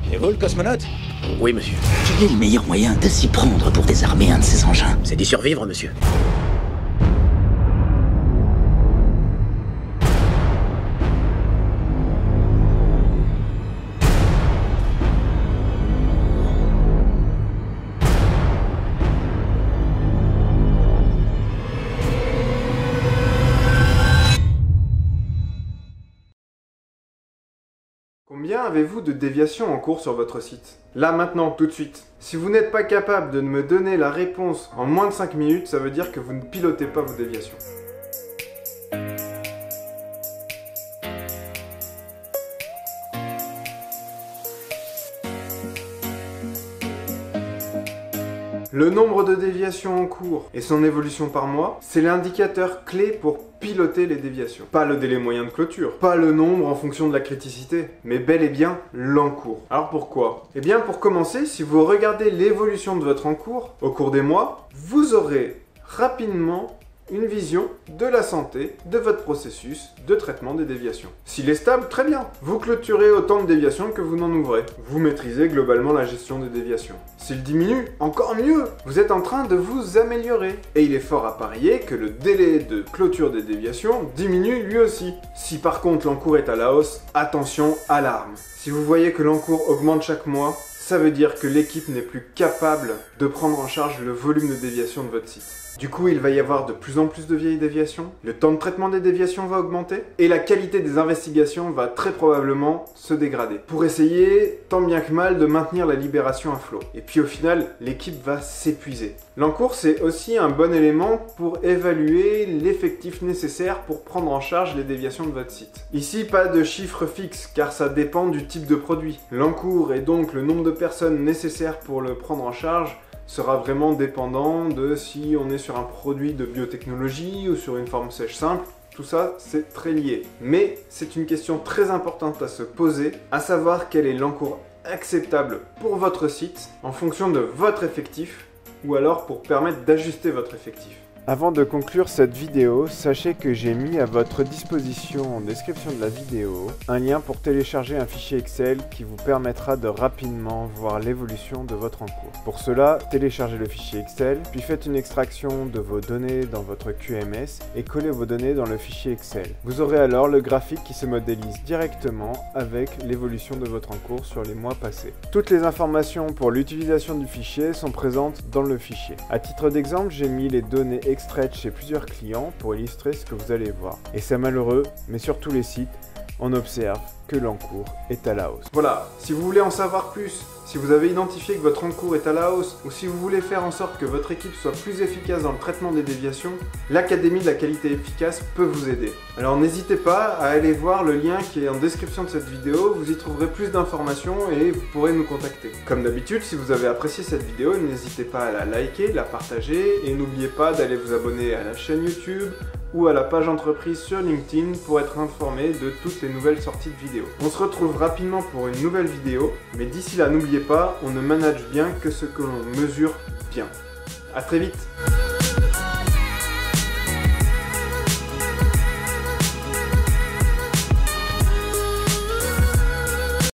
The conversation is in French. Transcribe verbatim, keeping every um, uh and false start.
Et vous, le cosmonaute? Oui, monsieur. Quel est le meilleur moyen de s'y prendre pour désarmer un de ces engins? C'est d'y survivre, monsieur. Combien avez-vous de déviations en cours sur votre site? Là, maintenant, tout de suite. Si vous n'êtes pas capable de me donner la réponse en moins de cinq minutes, ça veut dire que vous ne pilotez pas vos déviations. Le nombre de déviations en cours et son évolution par mois, c'est l'indicateur clé pour piloter les déviations. Pas le délai moyen de clôture, pas le nombre en fonction de la criticité, mais bel et bien l'encours. Alors pourquoi? Eh bien pour commencer, si vous regardez l'évolution de votre encours au cours des mois, vous aurez rapidement une vision de la santé de votre processus de traitement des déviations. S'il est stable, très bien. Vous clôturez autant de déviations que vous n'en ouvrez. Vous maîtrisez globalement la gestion des déviations. S'il diminue, encore mieux. Vous êtes en train de vous améliorer. Et il est fort à parier que le délai de clôture des déviations diminue lui aussi. Si par contre l'encours est à la hausse, attention, alarme. Si vous voyez que l'encours augmente chaque mois, ça veut dire que l'équipe n'est plus capable de prendre en charge le volume de déviation de votre site. Du coup, il va y avoir de plus en plus de vieilles déviations, le temps de traitement des déviations va augmenter, et la qualité des investigations va très probablement se dégrader, pour essayer, tant bien que mal, de maintenir la libération à flot. Et puis au final, l'équipe va s'épuiser. L'encours, c'est aussi un bon élément pour évaluer l'effectif nécessaire pour prendre en charge les déviations de votre site. Ici, pas de chiffre fixe, car ça dépend du type de produit. L'encours et donc le nombre de personnes nécessaires pour le prendre en charge sera vraiment dépendant de si on est sur un produit de biotechnologie ou sur une forme sèche simple. Tout ça, c'est très lié. Mais c'est une question très importante à se poser, à savoir quel est l'encours acceptable pour votre site en fonction de votre effectif ou alors pour permettre d'ajuster votre effectif. Avant de conclure cette vidéo, sachez que j'ai mis à votre disposition en description de la vidéo un lien pour télécharger un fichier Excel qui vous permettra de rapidement voir l'évolution de votre encours. Pour cela, téléchargez le fichier Excel, puis faites une extraction de vos données dans votre Q M S et collez vos données dans le fichier Excel. Vous aurez alors le graphique qui se modélise directement avec l'évolution de votre encours sur les mois passés. Toutes les informations pour l'utilisation du fichier sont présentes dans le fichier. À titre d'exemple, j'ai mis les données extraites chez plusieurs clients pour illustrer ce que vous allez voir. Et c'est malheureux, mais sur tous les sites, on observe que l'encours est à la hausse. Voilà, si vous voulez en savoir plus, si vous avez identifié que votre encours est à la hausse, ou si vous voulez faire en sorte que votre équipe soit plus efficace dans le traitement des déviations, l'Académie de la qualité efficace peut vous aider. Alors n'hésitez pas à aller voir le lien qui est en description de cette vidéo, vous y trouverez plus d'informations et vous pourrez nous contacter. Comme d'habitude, si vous avez apprécié cette vidéo, n'hésitez pas à la liker, la partager, et n'oubliez pas d'aller vous abonner à la chaîne YouTube, ou à la page entreprise sur LinkedIn pour être informé de toutes les nouvelles sorties de vidéos. On se retrouve rapidement pour une nouvelle vidéo, mais d'ici là n'oubliez pas, on ne manage bien que ce que l'on mesure bien. A très vite.